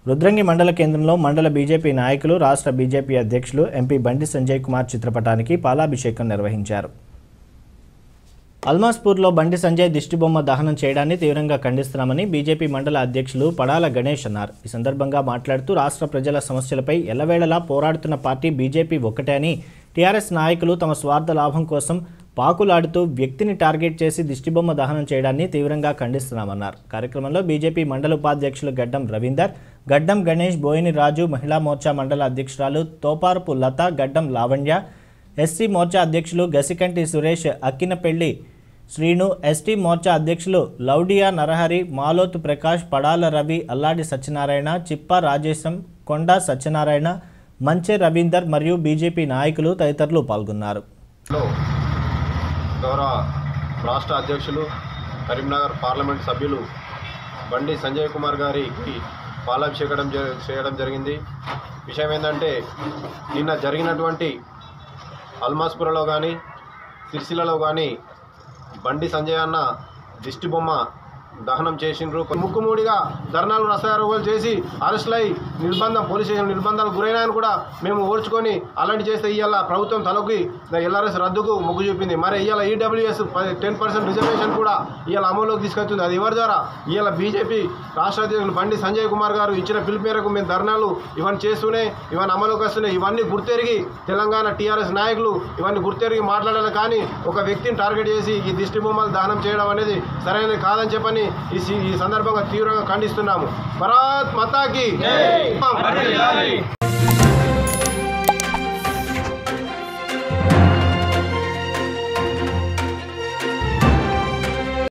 రుద్రంగి మండల కేంద్రంలో మండల బీజేపీ నాయకులు, రాష్ట్ర బీజేపీ అధ్యక్షులు ఎంపీ బండి సంజయ్ కుమార్ చిత్రపటానికి పాలాభిషేకం నిర్వహించారు. అల్మాస్పూర్లో బండి సంజయ్ దిష్టిబొమ్మ దహనం చేయడాన్ని తీవ్రంగా ఖండిస్తున్నామని బీజేపీ మండల అధ్యక్షులు పడాల గణేష్ అన్నారు. ఈ సందర్భంగా మాట్లాడుతూ రాష్ట్ర ప్రజల సమస్యలపై ఎల్లవేళలా పోరాడుతున్న పార్టీ బీజేపీ ఒక్కటే అని, టీఆర్ఎస్ నాయకులు తమ స్వార్థ లాభం కోసం పాకులాడుతూ వ్యక్తిని టార్గెట్ చేసి దిష్టిబొమ్మ దహనం చేయడాన్ని తీవ్రంగా ఖండిస్తున్నామన్నారు. కార్యక్రమంలో బీజేపీ మండల ఉపాధ్యక్షులు గడ్డం రవీందర్, గడ్డం గణేష్, బోయిని రాజు, మహిళా మోర్చా మండల అధ్యక్షురాలు తోపారపు లత, గడ్డం లావణ్య, ఎస్సీ మోర్చా అధ్యక్షులు గసికంటి సురేష్, అక్కినపెల్లి శ్రీను, ఎస్టీ మోర్చా అధ్యక్షులు లౌడియా నరహరి, మాలోతు ప్రకాష్, పడాల రవి, అల్లాడి సత్యనారాయణ, చిప్ప రాజేశం, కొండా సత్యనారాయణ, మంచె రవీందర్ మరియు బీజేపీ నాయకులు తదితరులు పాల్గొన్నారు. గౌరవ రాష్ట్ర అధ్యక్షులు, కరీంనగర్ పార్లమెంట్ సభ్యులు బండి సంజయ్ కుమార్ గారికి పాలాభిషేకం చేయడం జరిగింది. విషయం ఏంటంటే, నిన్న జరిగినటువంటి అల్మాస్పురలో కానీ సిరిసిల్లలో కానీ బండి సంజయ్ అన్న దిష్టిబొమ్మ దహనం చేసిండ్రు. ముక్కుమూడిగా ధర్నాలు, రసారోగ్యాలు చేసి అరెస్టులై పోలీస్ స్టేషన్ నిర్బంధాలకు గురైనాయని కూడా మేము ఓర్చుకొని అలాంటి చేస్తే ఇవాళ ప్రభుత్వం తలకి ఎల్ఆర్ఎస్ రద్దుకు మొగ్గు చూపింది. మరి ఇవాళ ఈడబ్ల్యూఎస్ 10% రిజర్వేషన్ కూడా ఇవాళ అమలులోకి తీసుకొస్తుంది. అది ఎవరి ద్వారా? ఇవాళ బీజేపీ రాష్ట్ర అధ్యక్షులు బండి సంజయ్ కుమార్ గారు ఇచ్చిన పిలుపు మేరకు మేము ధర్నాలు ఇవన్నీ చేస్తూనే ఇవన్నీ అమలులోకి వస్తున్నాయి. ఇవన్నీ గుర్తెరిగి తెలంగాణ టీఆర్ఎస్ నాయకులు ఇవన్నీ గుర్తెరిగి మాట్లాడాలి. కానీ ఒక వ్యక్తిని టార్గెట్ చేసి ఈ దిష్టి బొమ్మలు దహనం చేయడం అనేది సరైనది కాదని చెప్పని ఈ సందర్భంగా తీవ్రంగా ఖండిస్తున్నాము. భారత్ మాతాకి జై.